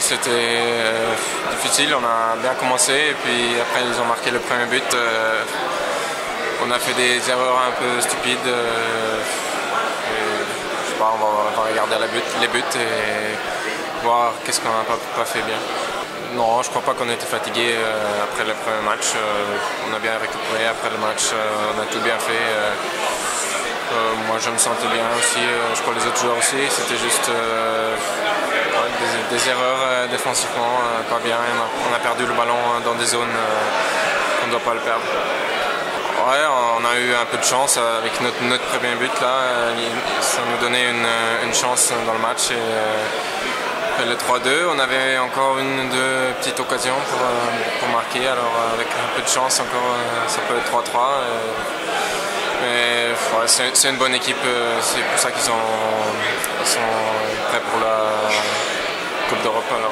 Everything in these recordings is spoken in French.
c'était difficile, on a bien commencé et puis après ils ont marqué le premier but. On a fait des erreurs un peu stupides. Je sais pas, on va regarder les buts et voir qu'est-ce qu'on n'a pas fait bien. Non, je crois pas qu'on était fatigué après le premier match. On a bien récupéré après le match, on a tout bien fait. Moi je me sentais bien aussi, je crois les autres joueurs aussi. C'était juste des erreurs défensivement, pas bien. On a perdu le ballon dans des zones qu'on ne doit pas le perdre. Ouais, on a eu un peu de chance avec notre premier but là. Ça nous donnait une chance dans le match. Et le 3-2, on avait encore une ou deux petites occasions pour marquer. Alors avec un peu de chance encore, ça peut être 3-3. Mais ouais, c'est une bonne équipe. C'est pour ça qu'ils sont prêts pour la Coupe d'Europe. Alors,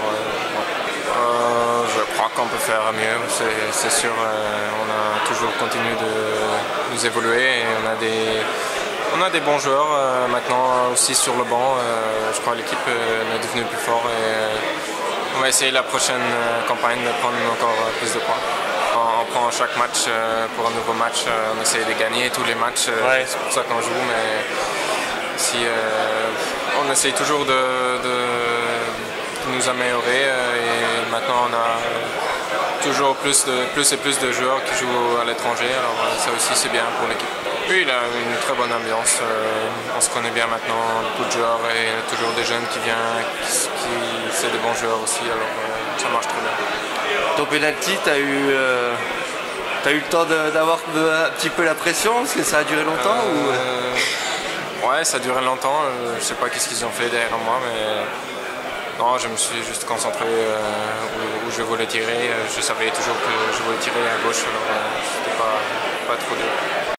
je crois qu'on peut faire mieux, c'est sûr. On a toujours continué de nous évoluer et on a des bons joueurs maintenant aussi sur le banc. Je crois que l'équipe est devenue plus forte et on va essayer la prochaine campagne de prendre encore plus de points. On prend chaque match pour un nouveau match, on essaie de gagner tous les matchs, c'est pour ça qu'on joue, mais si, on essaie toujours de nous améliorer et maintenant on a toujours plus et plus de joueurs qui jouent à l'étranger, alors ça aussi c'est bien pour l'équipe. Oui, il a une très bonne ambiance, on se connaît bien maintenant, beaucoup de joueurs et toujours des jeunes qui viennent, c'est des bons joueurs aussi, alors ça marche très bien. Ton penalty, t'as eu le temps d'avoir un petit peu la pression, parce que ça a duré longtemps Ouais, ça a duré longtemps, je sais pas qu'est-ce qu'ils ont fait derrière moi, mais non, je me suis juste concentré où je voulais tirer, je savais toujours que je voulais tirer à gauche, alors c'était pas trop dur.